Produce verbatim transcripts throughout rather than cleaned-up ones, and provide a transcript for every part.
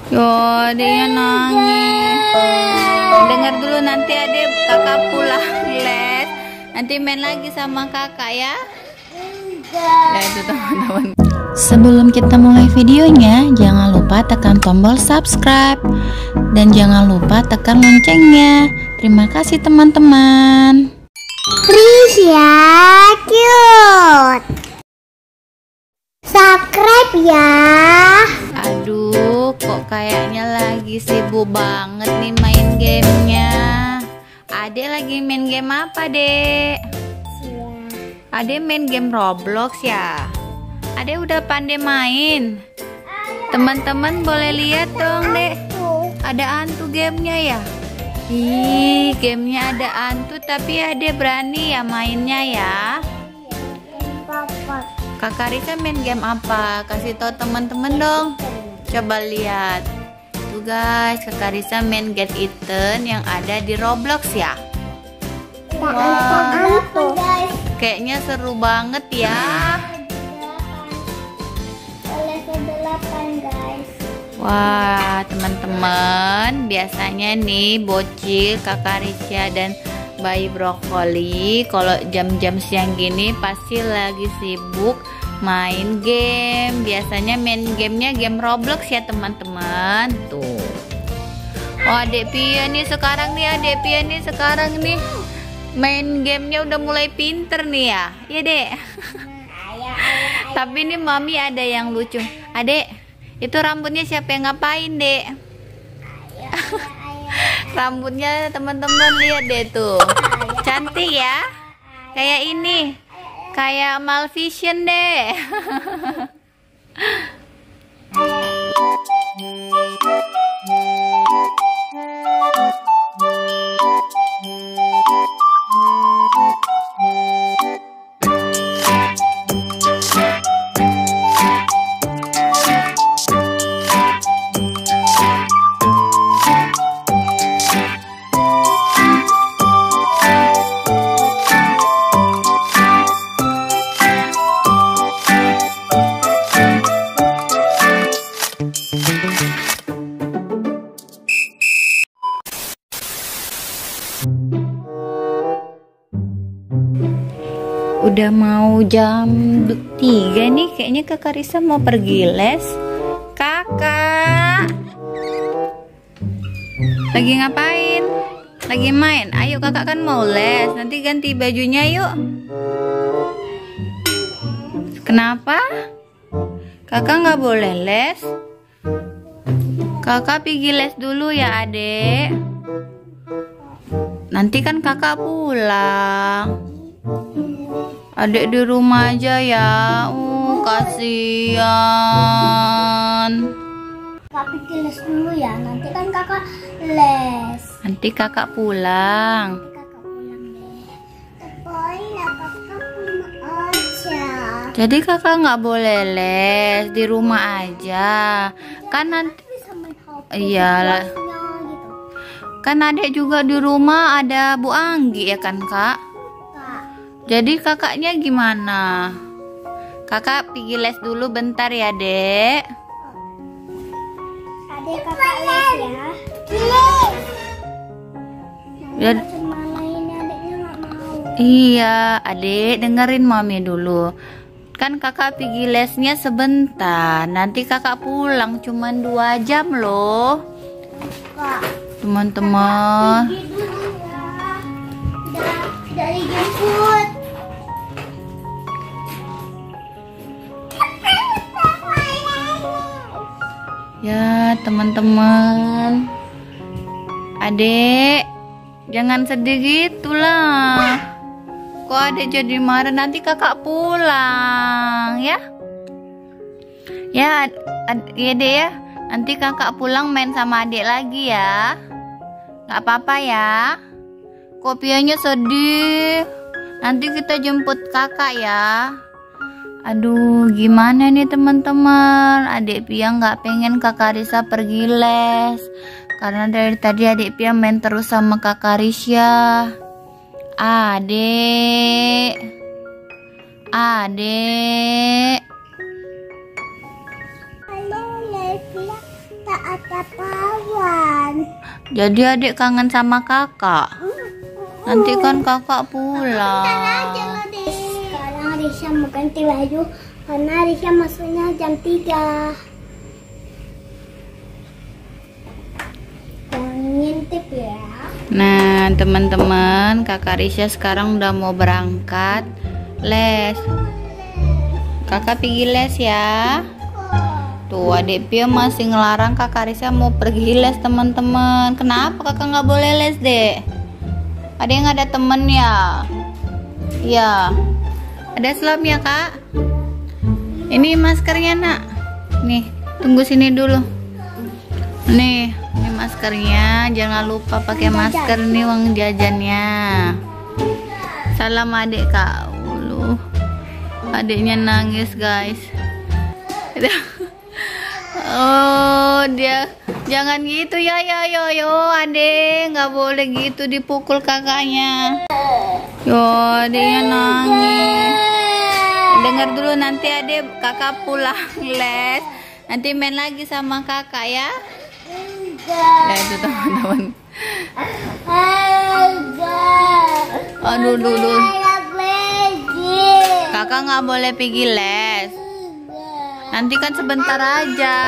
Yo, adiknya nangis. Dengar dulu, nanti adik kakak pulang les. Nanti main lagi sama kakak ya. Ya itu teman-teman. Sebelum kita mulai videonya, jangan lupa tekan tombol subscribe dan jangan lupa tekan loncengnya. Terima kasih teman-teman. Prisya cute. Subscribe ya. Aduh, kok kayaknya lagi sibuk banget nih main gamenya. Adek lagi main game apa, Dek? Adek main game Roblox ya? Adek udah pandai main. Teman-teman boleh lihat dong, Dek. Ada hantu gamenya ya? Ih, gamenya ada hantu tapi Adek berani ya mainnya ya? Kakak Risa main game apa? Kasih tahu teman-teman dong. Coba lihat. Tuh guys, Kakak Risa main Get Eaten yang ada di Roblox ya. Wow. Kayaknya seru banget ya. Wah, teman-teman, biasanya nih bocil Kakak Risa dan bayi brokoli kalau jam-jam siang gini pasti lagi sibuk main game. Biasanya main gamenya game Roblox ya teman-teman. Tuh. Oh, Adek Pia nih sekarang nih, Adek Pia nih sekarang nih main gamenya udah mulai pinter nih ya. Iya, Dek. Tapi nih Mami ada yang lucu. Adek, itu rambutnya siapa yang ngapain, Dek? Rambutnya teman-teman lihat deh tuh, cantik ya, kayak ini, kayak Malvision deh. Udah mau jam tiga nih, kayaknya Kakak Risa mau pergi les. Kakak lagi ngapain? Lagi main? Ayo kakak kan mau les, nanti ganti bajunya yuk. Kenapa? Kakak nggak boleh les? Kakak pergi les dulu ya adek. Nanti kan kakak pulang. Adek di rumah aja ya. Uh, kasihan. Kakak pergi les dulu ya. Nanti kan kakak les. Nanti kakak pulang. Nanti kakak pulang deh. Pokoknya kakak pulang aja. Jadi kakak nggak boleh les, di rumah aja. Kan nanti. Iyalah. Gitu. Kan adek juga di rumah ada Bu Anggi ya kan kak? Jadi kakaknya gimana? Kakak pergi les dulu bentar ya, Dek. Adek kakak les ya. Les. Ya. Iya, Adek dengerin Mami dulu. Kan kakak pergi lesnya sebentar. Nanti kakak pulang cuman dua jam loh. Teman-teman. Dari jemput. Ya teman-teman, adek jangan sedih gitulah. Kok adek jadi marah, nanti kakak pulang ya. Ya, ad, ya deh ya. Nanti kakak pulang main sama adek lagi ya. Gak apa-apa ya. Kopianya sedih. Nanti kita jemput kakak ya. Aduh, gimana nih teman-teman? Adik Pia nggak pengen Kakak Risa pergi les. Karena dari tadi adik Pia main terus sama Kakak Risa. Adek. Adek. Halo, Lesla. Tak ada pawan. Jadi adik kangen sama kakak. Nanti kan kakak pulang. Sekarang Risha mau ganti baju karena Risha masuknya jam tiga. Jangan ngintip ya. Nah teman-teman, kakak Risha sekarang udah mau berangkat les. Kakak pergi les ya. Tuh adik Pia masih ngelarang kakak Risha mau pergi les teman-teman. Kenapa kakak nggak boleh les dek? Ada yang ada temen ya? Iya. Ada selam ya kak? Ini maskernya nak. Nih tunggu sini dulu. Nih ini maskernya. Jangan lupa pakai masker nih uang jajannya. Salam adik kak. Ulu. Adiknya nangis guys. Oh dia jangan gitu ya ya yo yo adek, nggak boleh gitu dipukul kakaknya. Yo adeknya nangis. Dengar dulu nanti adek kakak pulang les, nanti main lagi sama kakak ya. Nah itu teman-teman. Aduh dulu. Kakak nggak boleh pergi les. Nanti kan sebentar aja.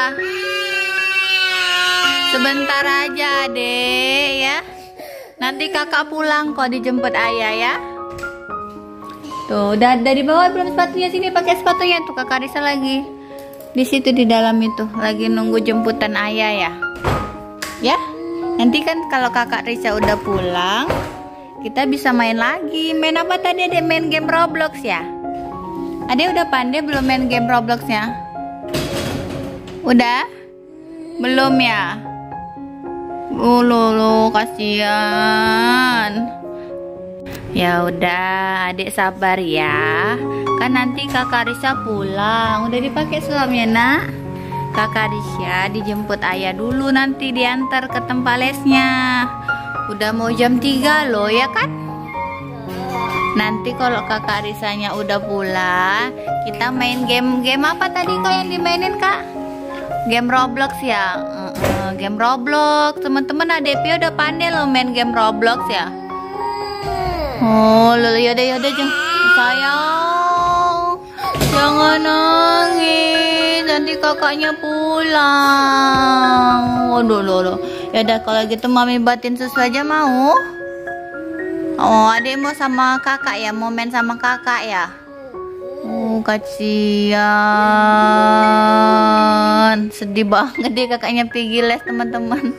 Sebentar aja adek ya. Nanti kakak pulang kok dijemput ayah ya. Tuh udah dari bawah belum sepatunya, sini pakai sepatunya tuh kakak Risha lagi. Di situ di dalam itu lagi nunggu jemputan ayah ya. Ya. Nanti kan kalau kakak Risha udah pulang, kita bisa main lagi. Main apa tadi adek? Main game Roblox ya? Adek udah pandai belum main game Robloxnya? Udah? Belum ya? Oh lolo kasihan. Ya udah, adik sabar ya. Kan nanti kakak Risha pulang. Udah dipakai selamnya nak? Kakak Risha dijemput ayah dulu, nanti diantar ke tempat lesnya. Udah mau jam tiga loh ya kan? Nanti kalau kakak Rishanya udah pulang, kita main game-game apa tadi kak yang dimainin kak? Game Roblox ya? Uh, uh, game Roblox. Teman-teman adik Pia udah pandai loh main game Roblox ya. Oh, lalu yaudah yaudah jangan sayang, jangan nangis. Nanti kakaknya pulang. Waduh loh loh. Yaudah kalau gitu mami batin susu aja mau. Oh, adek mau sama kakak ya? Mau main sama kakak ya? Oh, kasihan. Sedih banget deh kakaknya pergi les, teman-teman.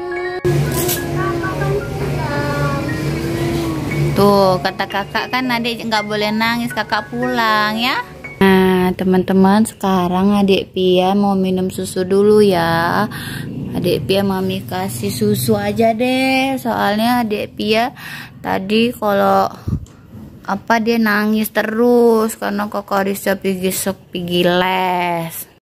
Tuh, kata kakak kan adik nggak boleh nangis, kakak pulang ya. Nah, teman-teman, sekarang adik Pia mau minum susu dulu ya. Adik Pia mami kasih susu aja deh. Soalnya adik Pia tadi kalau apa dia nangis terus karena kakak Risha pergi pergi les.